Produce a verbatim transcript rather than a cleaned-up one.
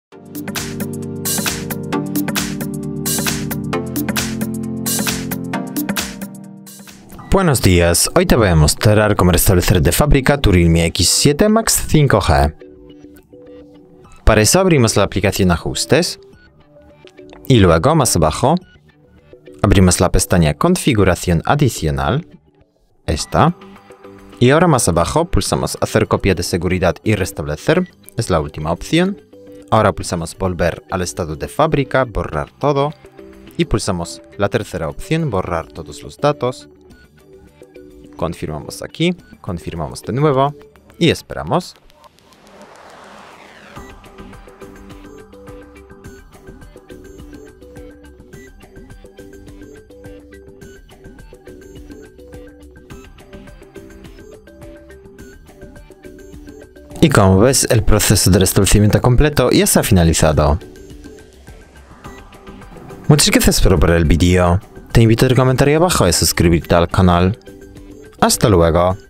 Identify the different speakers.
Speaker 1: Buenos días, hoy te voy a mostrar cómo restablecer de fábrica tu Realme X siete Max cinco G. Para eso abrimos la aplicación Ajustes y luego más abajo abrimos la pestaña Configuración adicional, esta, y ahora más abajo pulsamos Hacer copia de seguridad y restablecer, es la última opción. Ahora pulsamos Volver al estado de fábrica, borrar todo, y pulsamos la tercera opción, borrar todos los datos. Confirmamos aquí, confirmamos de nuevo y esperamos. Y como ves, el proceso de restablecimiento completo ya se ha finalizado. Muchas gracias por ver el vídeo. Te invito a comentar abajo y suscribirte al canal. Hasta luego.